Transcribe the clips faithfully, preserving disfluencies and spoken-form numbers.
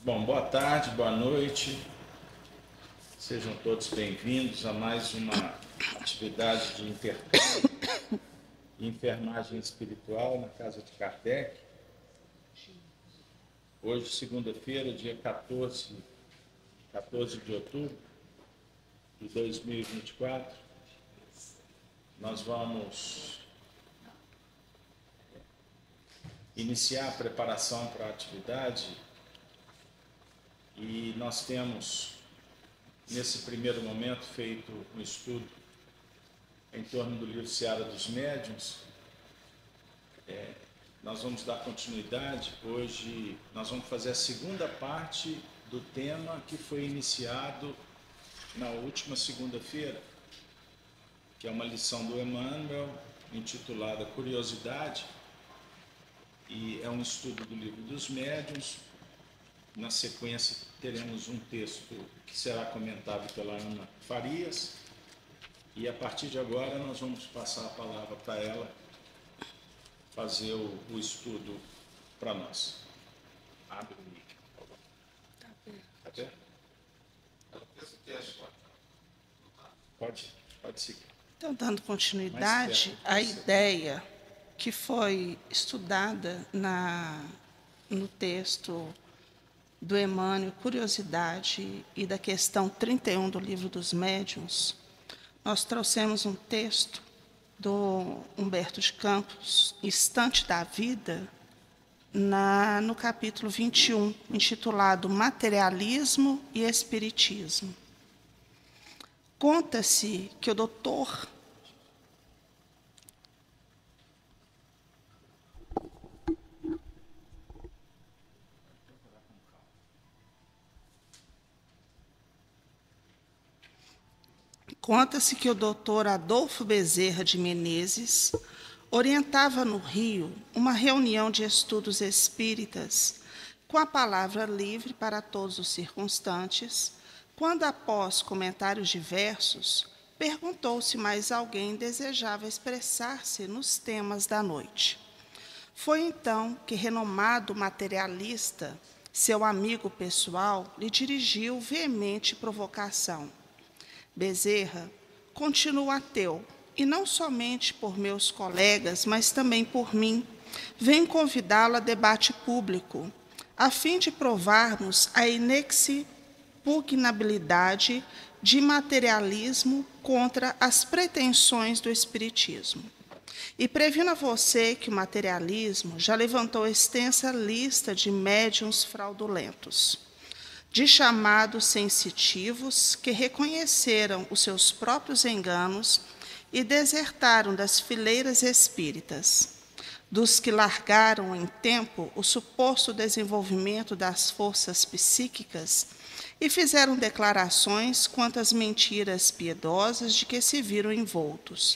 Bom, boa tarde, boa noite. Sejam todos bem-vindos a mais uma atividade de intercâmbio e enfermagem espiritual na Casa de Kardec. Hoje, segunda-feira, dia quatorze, quatorze de outubro de dois mil e vinte e quatro, nós vamos iniciar a preparação para a atividade e nós temos, nesse primeiro momento, feito um estudo em torno do livro Seara dos Médiuns. É, nós vamos dar continuidade. Hoje nós vamos fazer a segunda parte do tema que foi iniciado na última segunda-feira, que é uma lição do Emmanuel, intitulada Curiosidade, e é um estudo do livro dos Médiuns. Na sequência, teremos um texto que será comentado pela Ana Farias, e a partir de agora nós vamos passar a palavra para ela fazer o, o estudo para nós. Abre o mic, por favor. Está aberto? Está aberto? Pode, pode seguir. Então, dando continuidade à ideia que foi estudada na, no texto do Emmanuel, Curiosidade, e da questão trinta e um do Livro dos Médiuns, nós trouxemos um texto do Humberto de Campos, Instante da Vida, na, no capítulo vinte e um, intitulado Materialismo e Espiritismo. Conta-se que o doutor Conta-se que o doutor Adolfo Bezerra de Menezes orientava no Rio uma reunião de estudos espíritas com a palavra livre para todos os circunstantes, quando, após comentários diversos, perguntou se mais alguém desejava expressar-se nos temas da noite. Foi então que renomado materialista, seu amigo pessoal, lhe dirigiu veemente provocação. Bezerra continua ateu, e não somente por meus colegas, mas também por mim, venho convidá-lo a debate público, a fim de provarmos a inexpugnabilidade de materialismo contra as pretensões do espiritismo. E previno a você que o materialismo já levantou extensa lista de médiuns fraudulentos, de chamados sensitivos que reconheceram os seus próprios enganos e desertaram das fileiras espíritas, dos que largaram em tempo o suposto desenvolvimento das forças psíquicas e fizeram declarações quanto às mentiras piedosas de que se viram envoltos,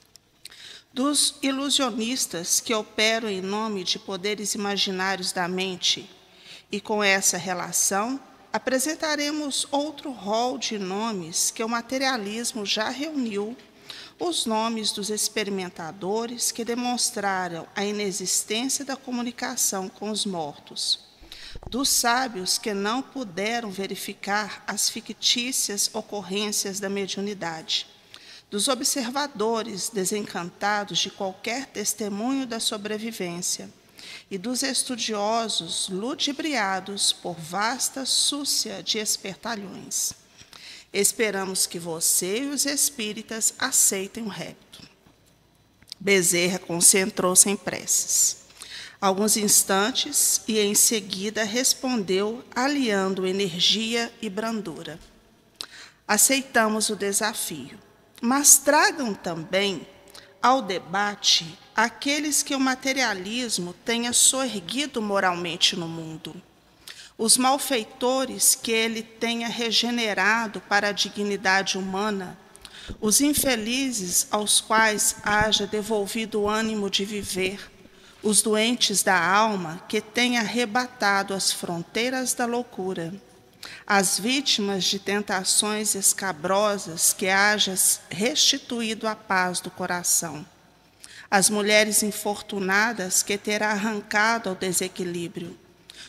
dos ilusionistas que operam em nome de poderes imaginários da mente, e com essa relação apresentaremos outro rol de nomes que o materialismo já reuniu, os nomes dos experimentadores que demonstraram a inexistência da comunicação com os mortos, dos sábios que não puderam verificar as fictícias ocorrências da mediunidade, dos observadores desencantados de qualquer testemunho da sobrevivência, e dos estudiosos ludibriados por vasta súcia de espertalhões. Esperamos que você e os espíritas aceitem o repto. Bezerra concentrou-se em preces. Alguns instantes e, em seguida, respondeu, aliando energia e brandura. Aceitamos o desafio, mas tragam também ao debate aqueles que o materialismo tenha soerguido moralmente no mundo, os malfeitores que ele tenha regenerado para a dignidade humana, os infelizes aos quais haja devolvido o ânimo de viver, os doentes da alma que tenha arrebatado as fronteiras da loucura, as vítimas de tentações escabrosas que hajas restituído a paz do coração, as mulheres infortunadas que terá arrancado ao desequilíbrio,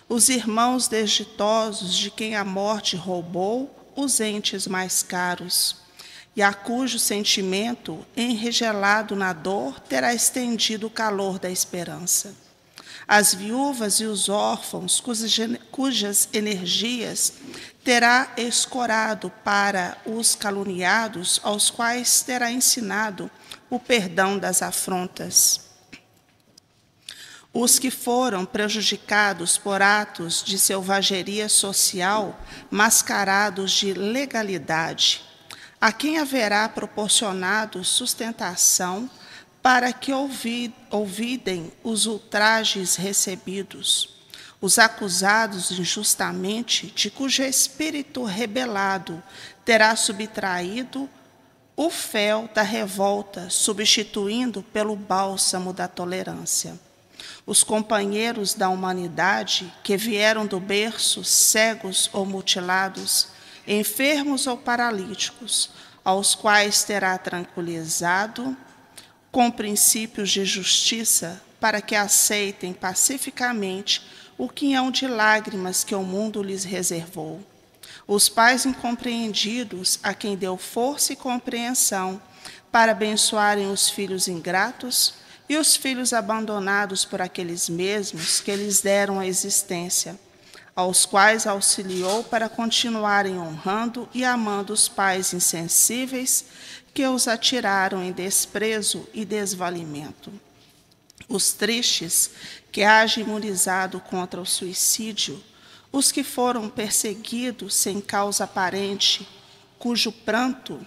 os irmãos desditosos de quem a morte roubou os entes mais caros, e a cujo sentimento, enregelado na dor, terá estendido o calor da esperança. As viúvas e os órfãos, cujas, cujas energias terá escorado para os caluniados, aos quais terá ensinado o perdão das afrontas. Os que foram prejudicados por atos de selvageria social mascarados de legalidade, a quem haverá proporcionado sustentação para que ouvi, ouvidem os ultrajes recebidos, os acusados injustamente, de cujo espírito rebelado terá subtraído o fel da revolta, substituindo pelo bálsamo da tolerância. Os companheiros da humanidade que vieram do berço cegos ou mutilados, enfermos ou paralíticos, aos quais terá tranquilizado com princípios de justiça, para que aceitem pacificamente o quinhão de lágrimas que o mundo lhes reservou. Os pais incompreendidos, a quem deu força e compreensão para abençoarem os filhos ingratos, e os filhos abandonados por aqueles mesmos que lhes deram a existência, aos quais auxiliou para continuarem honrando e amando os pais insensíveis que os atiraram em desprezo e desvalimento. Os tristes que hajam imunizado contra o suicídio, os que foram perseguidos sem causa aparente, cujo pranto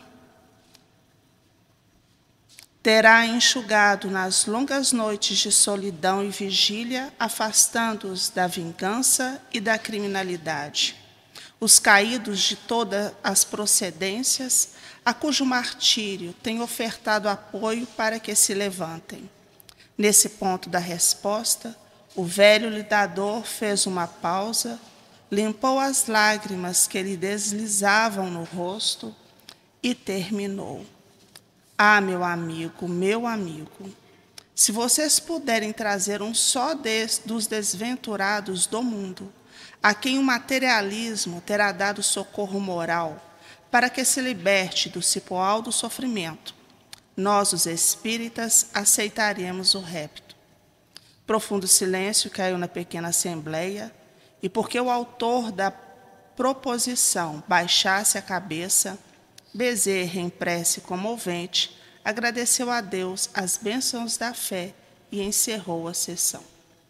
terá enxugado nas longas noites de solidão e vigília, afastando-os da vingança e da criminalidade. Os caídos de todas as procedências, a cujo martírio tem ofertado apoio para que se levantem. Nesse ponto da resposta, o velho lidador fez uma pausa, limpou as lágrimas que lhe deslizavam no rosto e terminou. Ah, meu amigo, meu amigo, se vocês puderem trazer um só des, dos desventurados do mundo, a quem o materialismo terá dado socorro moral, para que se liberte do cipoal do sofrimento, nós, os espíritas, aceitaremos o repto. Profundo silêncio caiu na pequena assembleia, e porque o autor da proposição baixasse a cabeça, Bezerra, em prece comovente, agradeceu a Deus as bênçãos da fé e encerrou a sessão.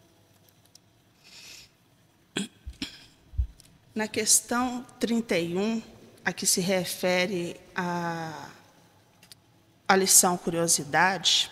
Na questão trinta e um, a que se refere à, à lição Curiosidade,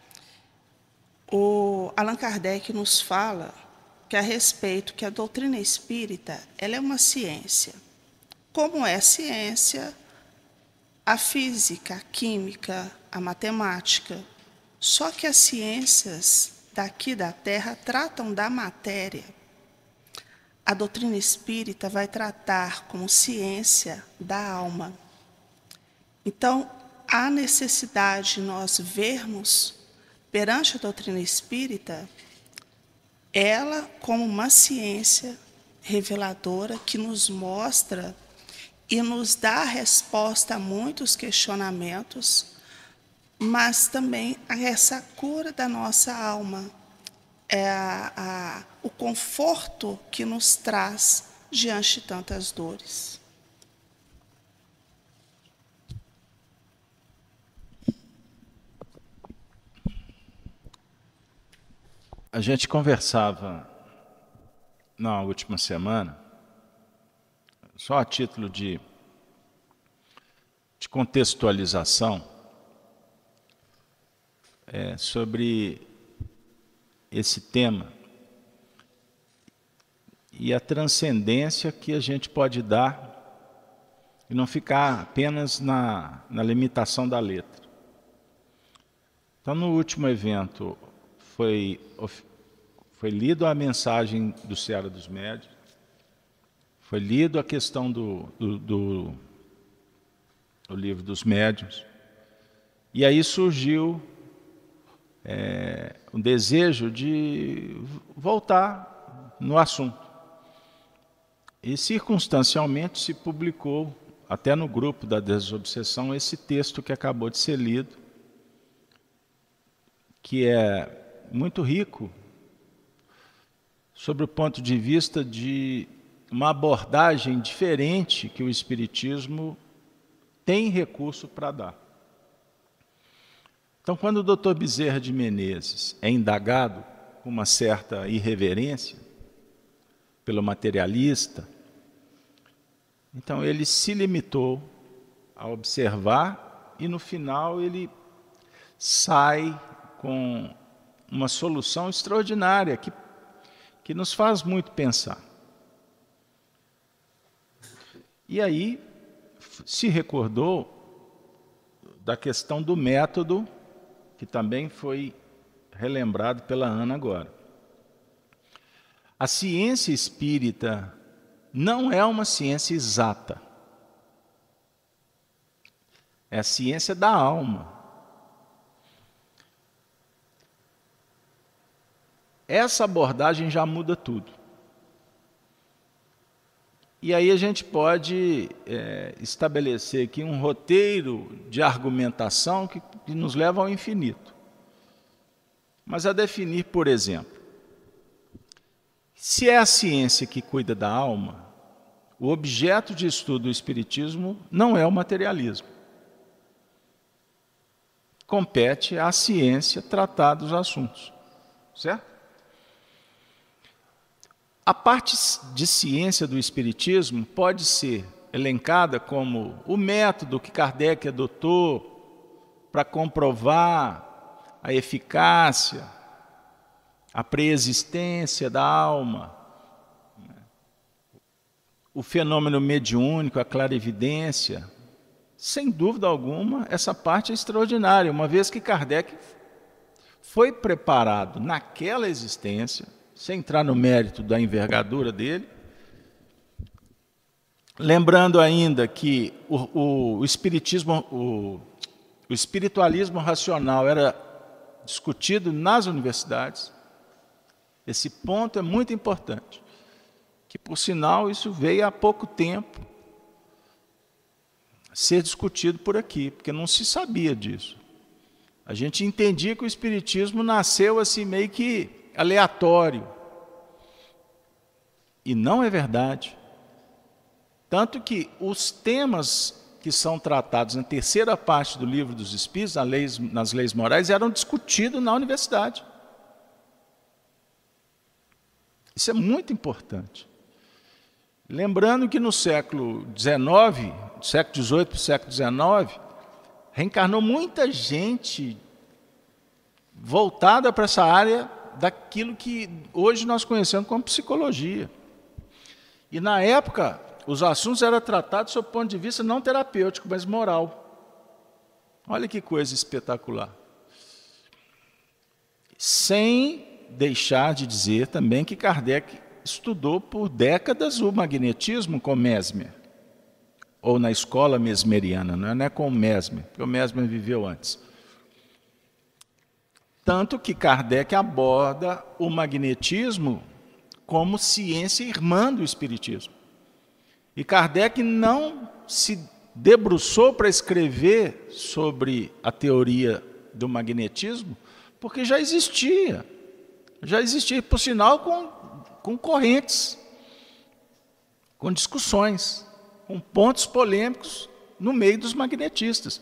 o Allan Kardec nos fala que a respeito que a doutrina espírita ela é uma ciência. Como é ciência a física, a química, a matemática. Só que as ciências daqui da Terra tratam da matéria. A doutrina espírita vai tratar como ciência da alma. Então, há necessidade de nós vermos, perante a doutrina espírita, ela como uma ciência reveladora que nos mostra e nos dá resposta a muitos questionamentos, mas também a essa cura da nossa alma, é a, a, o conforto que nos traz diante de tantas dores. A gente conversava na última semana, só a título de, de contextualização, é, sobre esse tema e a transcendência que a gente pode dar e não ficar apenas na, na limitação da letra. Então, no último evento, foi, foi lido a mensagem do Seara dos Médiuns, foi lido a questão do, do, do, do livro dos médiuns, e aí surgiu é, um desejo de voltar no assunto. E circunstancialmente se publicou, até no grupo da Desobsessão, esse texto que acabou de ser lido, que é muito rico sobre o ponto de vista de uma abordagem diferente que o Espiritismo tem recurso para dar. Então, quando o doutor Bezerra de Menezes é indagado com uma certa irreverência pelo materialista, então ele se limitou a observar e, no final, ele sai com uma solução extraordinária que, que nos faz muito pensar. E aí se recordou da questão do método, que também foi relembrado pela Ana agora. A ciência espírita não é uma ciência exata. É a ciência da alma. Essa abordagem já muda tudo. E aí a gente pode é, estabelecer aqui um roteiro de argumentação que, que nos leva ao infinito. Mas a definir, por exemplo, se é a ciência que cuida da alma, o objeto de estudo do Espiritismo não é o materialismo. Compete à ciência tratar dos assuntos, certo? A parte de ciência do Espiritismo pode ser elencada como o método que Kardec adotou para comprovar a eficácia, a preexistência da alma, o fenômeno mediúnico, a clarividência. Sem dúvida alguma, essa parte é extraordinária, uma vez que Kardec foi preparado naquela existência, sem entrar no mérito da envergadura dele, lembrando ainda que o, o, o espiritismo, o, o espiritualismo racional era discutido nas universidades. Esse ponto é muito importante, que por sinal isso veio há pouco tempo ser discutido por aqui, porque não se sabia disso. A gente entendia que o espiritismo nasceu assim meio que aleatório. E não é verdade. Tanto que os temas que são tratados na terceira parte do Livro dos Espíritos, nas leis, nas leis morais, eram discutidos na universidade. Isso é muito importante. Lembrando que no século dezenove, do século dezoito para o século dezenove, reencarnou muita gente voltada para essa área daquilo que hoje nós conhecemos como psicologia. E na época, os assuntos eram tratados sob o ponto de vista não terapêutico, mas moral. Olha que coisa espetacular. Sem deixar de dizer também que Kardec estudou por décadas o magnetismo com Mesmer, ou na escola mesmeriana, não é com o Mesmer, porque o Mesmer viveu antes. Tanto que Kardec aborda o magnetismo como ciência irmã do Espiritismo. E Kardec não se debruçou para escrever sobre a teoria do magnetismo, porque já existia. Já existia, por sinal, com, com correntes, com discussões, com pontos polêmicos no meio dos magnetistas.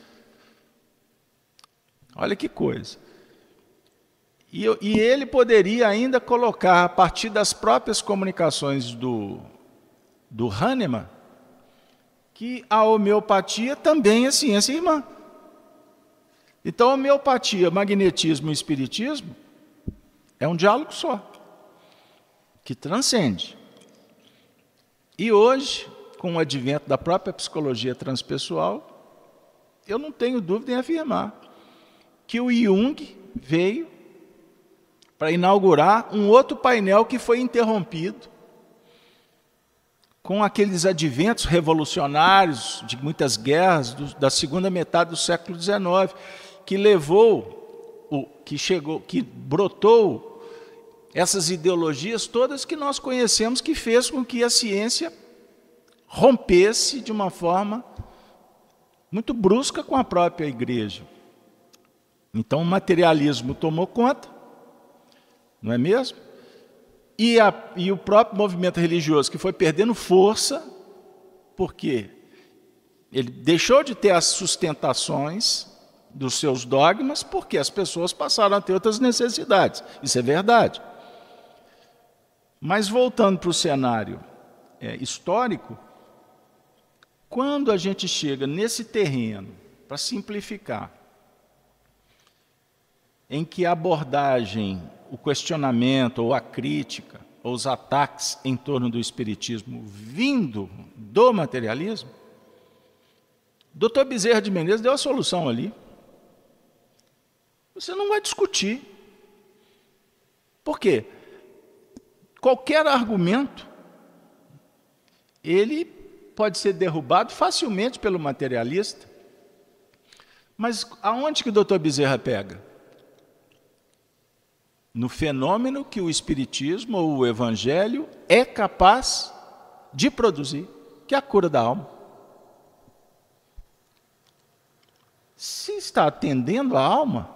Olha que coisa. E, e ele poderia ainda colocar, a partir das próprias comunicações do, do Hahnemann, que a homeopatia também é ciência irmã. Então, a homeopatia, magnetismo e espiritismo é um diálogo só, que transcende. E hoje, com o advento da própria psicologia transpessoal, eu não tenho dúvida em afirmar que o Jung veio para inaugurar um outro painel que foi interrompido com aqueles adventos revolucionários de muitas guerras do, da segunda metade do século dezenove, que levou, o, que chegou, que brotou essas ideologias todas que nós conhecemos, que fez com que a ciência rompesse de uma forma muito brusca com a própria igreja. Então o materialismo tomou conta, não é mesmo? E, a, e o próprio movimento religioso, que foi perdendo força, porque ele deixou de ter as sustentações dos seus dogmas, porque as pessoas passaram a ter outras necessidades. Isso é verdade. Mas voltando para o cenário é, histórico, quando a gente chega nesse terreno, para simplificar, em que a abordagem, o questionamento ou a crítica, ou os ataques em torno do espiritismo vindo do materialismo, doutor Bezerra de Menezes deu a solução ali. Você não vai discutir. Por quê? Qualquer argumento, ele pode ser derrubado facilmente pelo materialista. Mas aonde que o doutor Bezerra pega? No fenômeno que o espiritismo ou o evangelho é capaz de produzir, que é a cura da alma. Se está atendendo a alma,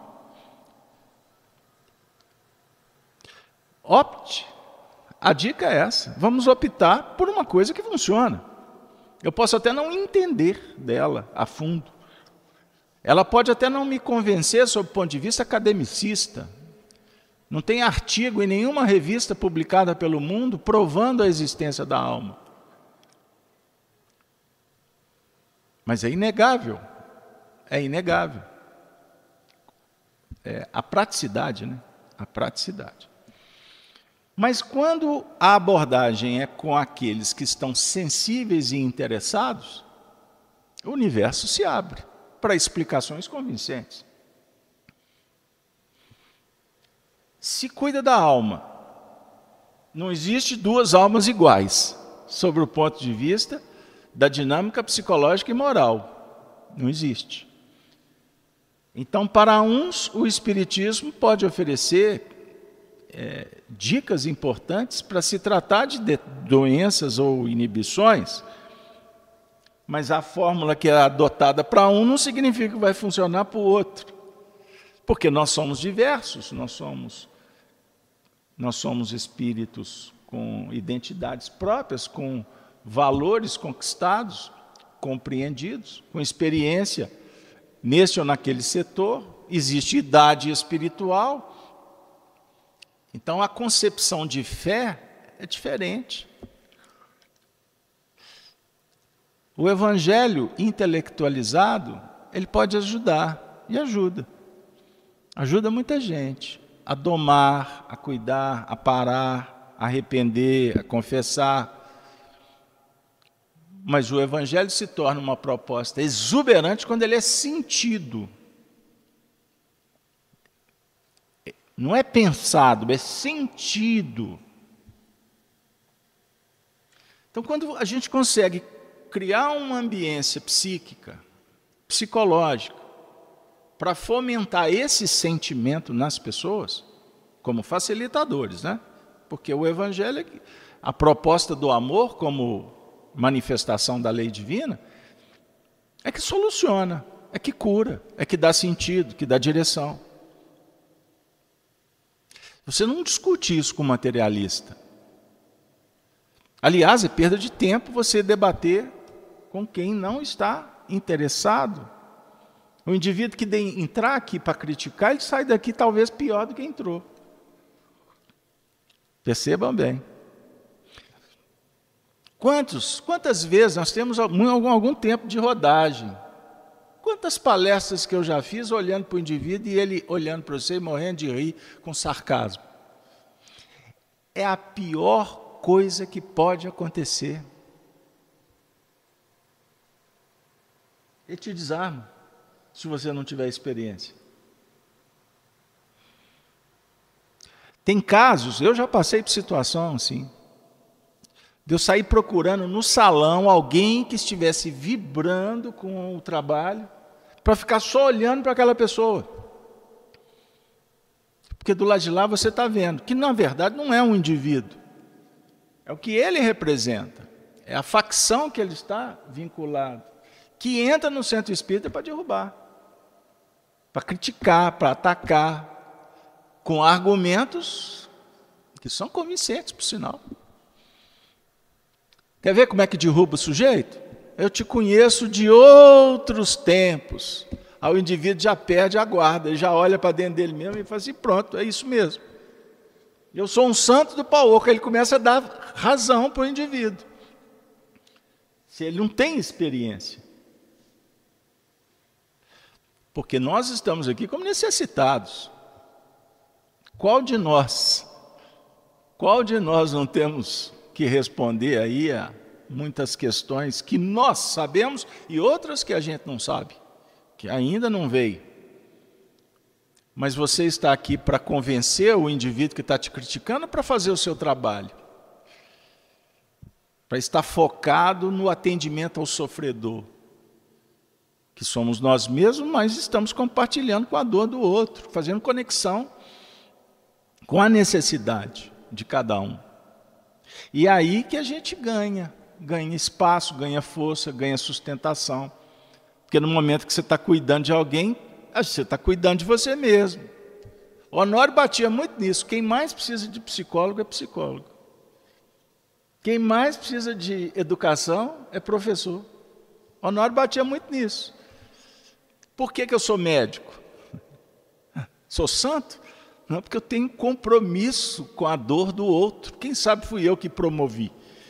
opte. A dica é essa. Vamos optar por uma coisa que funciona. Eu posso até não entender dela a fundo. Ela pode até não me convencer sob o ponto de vista academicista. Não tem artigo em nenhuma revista publicada pelo mundo provando a existência da alma. Mas é inegável. É inegável. É a praticidade, né? A praticidade. Mas quando a abordagem é com aqueles que estão sensíveis e interessados, o universo se abre para explicações convincentes. Se cuida da alma, não existe duas almas iguais, sob o ponto de vista da dinâmica psicológica e moral. Não existe. Então, para uns, o espiritismo pode oferecer é, dicas importantes para se tratar de, de doenças ou inibições, mas a fórmula que é adotada para um não significa que vai funcionar para o outro. Porque nós somos diversos, nós somos, nós somos espíritos com identidades próprias, com valores conquistados, compreendidos, com experiência nesse ou naquele setor, existe idade espiritual. Então, a concepção de fé é diferente. O evangelho intelectualizado, ele pode ajudar, e ajuda. Ajuda muita gente a domar, a cuidar, a parar, a arrepender, a confessar. Mas o evangelho se torna uma proposta exuberante quando ele é sentido. Não é pensado, é sentido. Então, quando a gente consegue criar uma ambiência psíquica, psicológica, para fomentar esse sentimento nas pessoas, como facilitadores, né? Porque o evangelho, a proposta do amor como manifestação da lei divina, é que soluciona, é que cura, é que dá sentido, que dá direção. Você não discute isso com o materialista. Aliás, é perda de tempo você debater com quem não está interessado. O indivíduo que entrar aqui para criticar, ele sai daqui talvez pior do que entrou. Percebam bem. Quantos, quantas vezes nós temos algum, algum tempo de rodagem? Quantas palestras que eu já fiz olhando para o indivíduo e ele olhando para você e morrendo de rir com sarcasmo? É a pior coisa que pode acontecer. Ele te desarma, se você não tiver experiência. Tem casos, eu já passei por situação assim, de eu sair procurando no salão alguém que estivesse vibrando com o trabalho, para ficar só olhando para aquela pessoa. Porque do lado de lá você está vendo que, na verdade, não é um indivíduo. É o que ele representa. é a facção que ele está vinculado, que entra no centro espírita para derrubar, para criticar, para atacar, com argumentos que são convincentes, por sinal. Quer ver como é que derruba o sujeito? Eu te conheço de outros tempos. Aí o indivíduo já perde a guarda, ele já olha para dentro dele mesmo e fala assim, pronto, é isso mesmo. Eu sou um santo do pau oco. Ele começa a dar razão para o indivíduo. Se ele não tem experiência. Porque nós estamos aqui como necessitados. Qual de nós, qual de nós não temos que responder aí a muitas questões que nós sabemos e outras que a gente não sabe, que ainda não veio. Mas você está aqui para convencer o indivíduo que está te criticando para fazer o seu trabalho. Para estar focado no atendimento ao sofredor. Que somos nós mesmos, mas estamos compartilhando com a dor do outro, fazendo conexão com a necessidade de cada um. E é aí que a gente ganha, ganha espaço, ganha força, ganha sustentação. Porque no momento que você está cuidando de alguém, você está cuidando de você mesmo. O Honório batia muito nisso. Quem mais precisa de psicólogo é psicólogo. Quem mais precisa de educação é professor. O Honório batia muito nisso. Por que que eu sou médico? Sou santo? Não, porque eu tenho compromisso com a dor do outro. Quem sabe fui eu que promovi.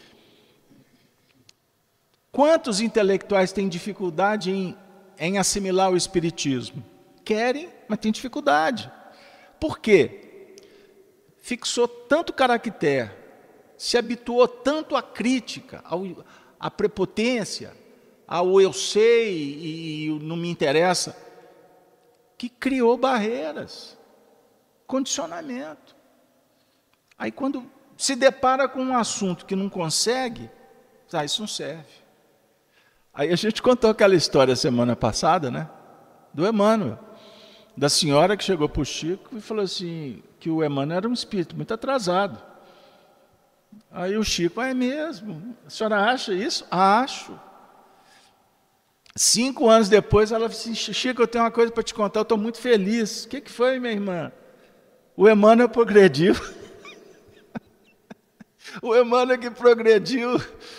Quantos intelectuais têm dificuldade em, em assimilar o espiritismo? Querem, mas têm dificuldade. Por quê? Fixou tanto caractere, se habituou tanto à crítica, ao, à prepotência, ao eu sei e, e não me interessa, que criou barreiras, condicionamento. Aí quando se depara com um assunto que não consegue, ah, isso não serve. Aí a gente contou aquela história semana passada, né? Do Emmanuel, da senhora que chegou para o Chico e falou assim, que o Emmanuel era um espírito muito atrasado. Aí o Chico, ah, é mesmo? A senhora acha isso? Acho. Cinco anos depois, ela disse, Chico, eu tenho uma coisa para te contar, eu estou muito feliz. O que, que foi, minha irmã? O Emmanuel progrediu. O Emmanuel que progrediu.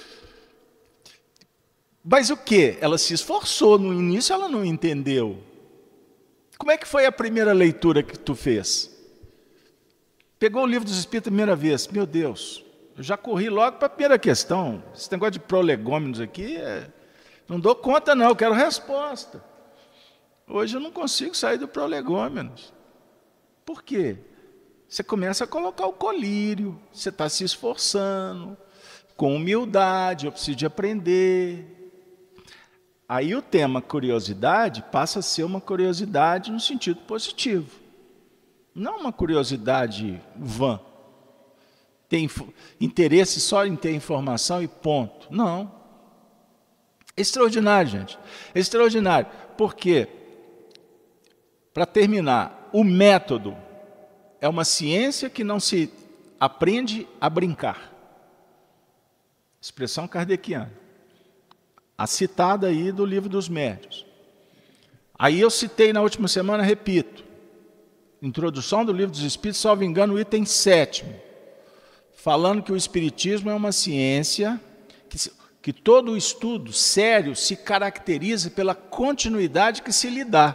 Mas o quê? Ela se esforçou, no início ela não entendeu. Como é que foi a primeira leitura que tu fez? Pegou o livro dos Espíritos a primeira vez, meu Deus, eu já corri logo para a primeira questão. Esse negócio de prolegômenos aqui, é... não dou conta não, eu quero resposta. Hoje eu não consigo sair do prolegômenos. Por quê? Você começa a colocar o colírio, você está se esforçando, com humildade, eu preciso de aprender. Aí o tema curiosidade passa a ser uma curiosidade no sentido positivo. Não uma curiosidade vã. Tem interesse só em ter informação e ponto. Não. Extraordinário, gente. Extraordinário. Por quê? Para terminar, o método é uma ciência que não se aprende a brincar. Expressão kardeciana. A citada aí do Livro dos Médiuns. Aí eu citei na última semana, repito, introdução do Livro dos Espíritos, salvo engano, o item sétimo, falando que o Espiritismo é uma ciência que, que todo o estudo sério se caracteriza pela continuidade que se lhe dá.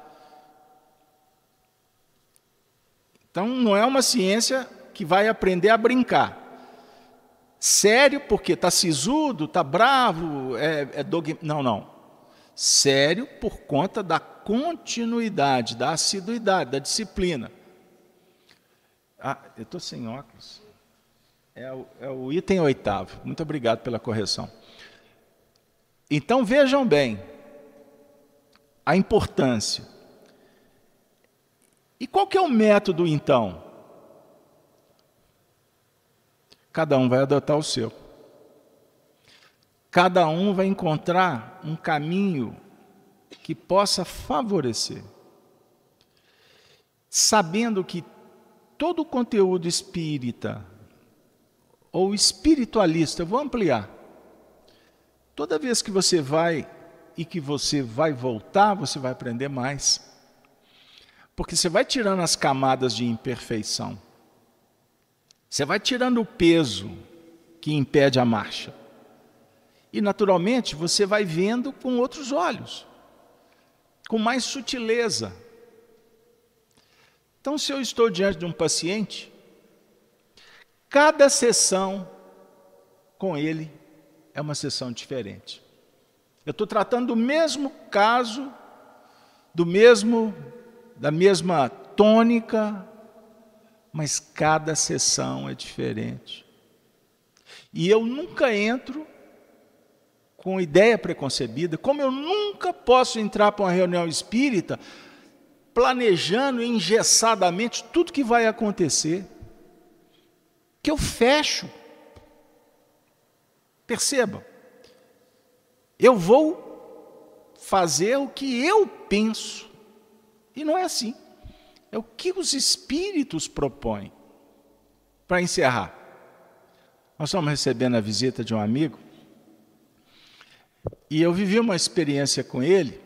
Então, não é uma ciência que vai aprender a brincar. Sério porque está sisudo, está bravo, é, é dogma... Não, não. Sério por conta da continuidade, da assiduidade, da disciplina. Ah, eu estou sem óculos. É o, é o item oitavo. Muito obrigado pela correção. Então, vejam bem a importância. E qual que é o método, então? Cada um vai adotar o seu. Cada um vai encontrar um caminho que possa favorecer. Sabendo que todo o conteúdo espírita ou espiritualista, eu vou ampliar, Toda vez que você vai e que você vai voltar, você vai aprender mais. Porque você vai tirando as camadas de imperfeição. Você vai tirando o peso que impede a marcha. E, naturalmente, você vai vendo com outros olhos, com mais sutileza. Então, se eu estou diante de um paciente, cada sessão com ele é uma sessão diferente. Eu estou tratando do mesmo caso, do mesmo, da mesma tônica, mas cada sessão é diferente. E eu nunca entro com ideia preconcebida, como eu nunca posso entrar para uma reunião espírita planejando engessadamente tudo que vai acontecer, que eu fecho. Percebam, eu vou fazer o que eu penso, e não é assim, é o que os espíritos propõem. Para encerrar, nós estamos recebendo a visita de um amigo, e eu vivi uma experiência com ele,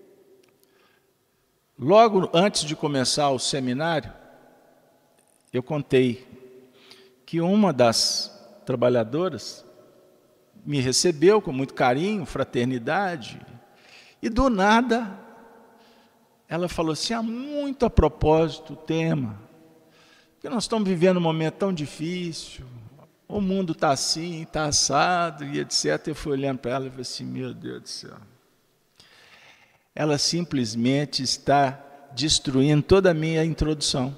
logo antes de começar o seminário, eu contei que uma das trabalhadoras me recebeu com muito carinho, fraternidade, e do nada ela falou assim, ah, muito a propósito o tema, porque nós estamos vivendo um momento tão difícil, o mundo está assim, está assado, e etcétera. Eu fui olhando para ela e falei assim, meu Deus do céu. Ela simplesmente está destruindo toda a minha introdução.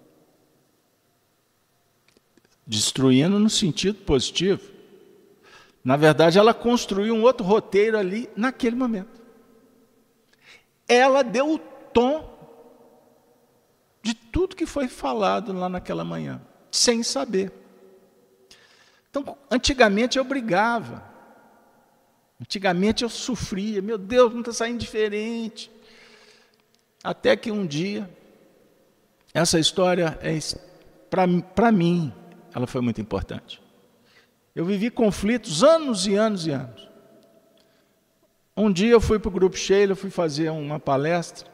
Destruindo no sentido positivo. Na verdade, ela construiu um outro roteiro ali, naquele momento. Ela deu o tom de tudo que foi falado lá naquela manhã, sem saber. Então, antigamente eu brigava, antigamente eu sofria, meu Deus, não está saindo diferente. Até que um dia, essa história, é, para mim, ela foi muito importante. Eu vivi conflitos anos e anos e anos. Um dia eu fui para o Grupo Sheila, fui fazer uma palestra,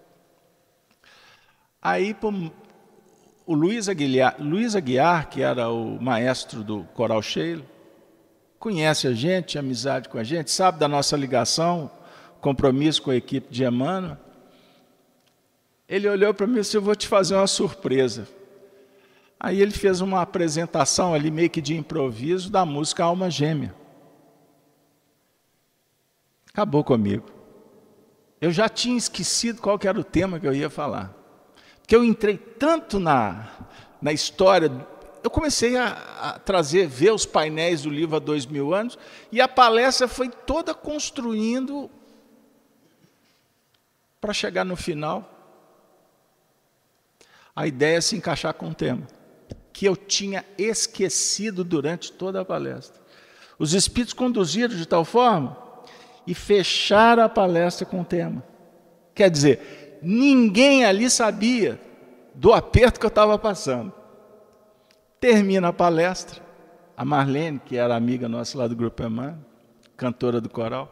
aí o Luiz Aguiar, Luiz Aguiar, que era o maestro do Coral Sheila, conhece a gente, tinha amizade com a gente, sabe da nossa ligação, compromisso com a equipe de Emmanuel. Ele olhou para mim e disse, eu vou te fazer uma surpresa. Aí ele fez uma apresentação ali, meio que de improviso, da música Alma Gêmea. Acabou comigo. Eu já tinha esquecido qual que era o tema que eu ia falar. Porque eu entrei tanto na, na história, eu comecei a, a trazer, ver os painéis do livro há dois mil anos, e a palestra foi toda construindo para chegar no final. A ideia é se encaixar com o tema, que eu tinha esquecido durante toda a palestra. Os espíritos conduziram de tal forma e fecharam a palestra com o tema. Quer dizer, ninguém ali sabia do aperto que eu estava passando. Termina a palestra, a Marlene, que era amiga nossa lá do Grupo Emmanuel, cantora do coral,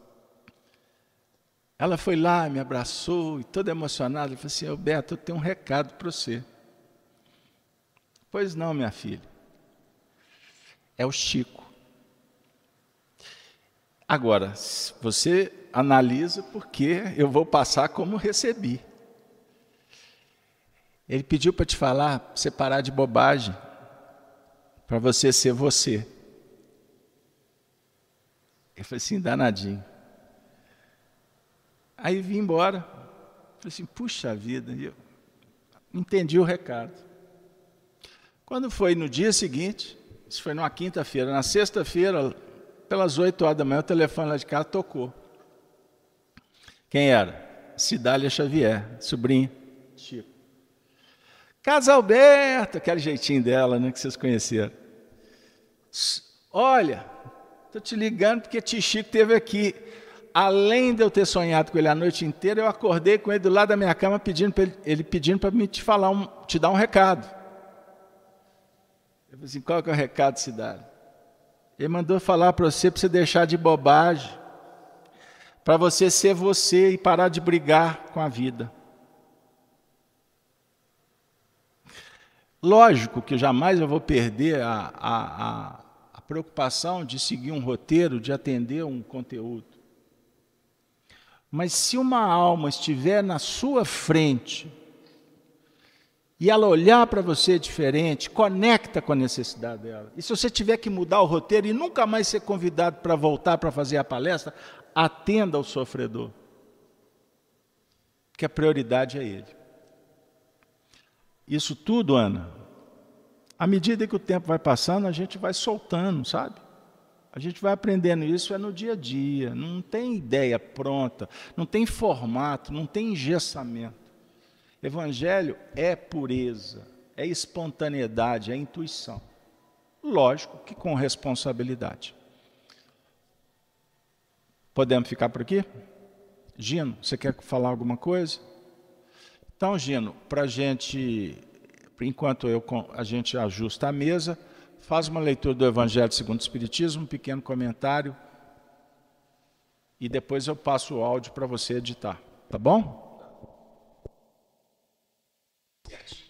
ela foi lá, me abraçou, e toda emocionada, e falou assim, Alberto, eu tenho um recado para você. Pois não, minha filha. É o Chico. Agora, você analisa porque eu vou passar como recebi. Ele pediu para te falar, para você parar de bobagem, para você ser você. Eu falei assim, danadinho. Aí vim embora, falei assim, puxa vida, eu entendi o recado. Quando foi no dia seguinte, isso foi numa quinta-feira, na sexta-feira, pelas oito horas da manhã, o telefone lá de casa tocou. Quem era? Cidália Xavier, sobrinha, Chico. Casa Alberto, aquele jeitinho dela, né, que vocês conheceram. Olha, estou te ligando porque tio Chico esteve aqui. Além de eu ter sonhado com ele a noite inteira, eu acordei com ele do lado da minha cama, pedindo pra ele, ele pedindo para me te falar, um, te dar um recado. Eu falei assim, qual que é o recado, Cidália? Ele mandou falar para você, para você deixar de bobagem, para você ser você e parar de brigar com a vida. Lógico que jamais eu vou perder a, a, a, a preocupação de seguir um roteiro, de atender um conteúdo. Mas se uma alma estiver na sua frente e ela olhar para você diferente, conecta com a necessidade dela. E se você tiver que mudar o roteiro e nunca mais ser convidado para voltar para fazer a palestra, atenda ao sofredor. Porque a prioridade é ele. Isso tudo, Ana, à medida que o tempo vai passando, a gente vai soltando, sabe? A gente vai aprendendo isso é no dia a dia, não tem ideia pronta, não tem formato, não tem engessamento. Evangelho é pureza, é espontaneidade, é intuição. Lógico que com responsabilidade. Podemos ficar por aqui? Gino, você quer falar alguma coisa? Então, Gino, para a gente, enquanto eu, a gente ajusta a mesa, faz uma leitura do Evangelho segundo o Espiritismo, um pequeno comentário, e depois eu passo o áudio para você editar, tá bom? Yes.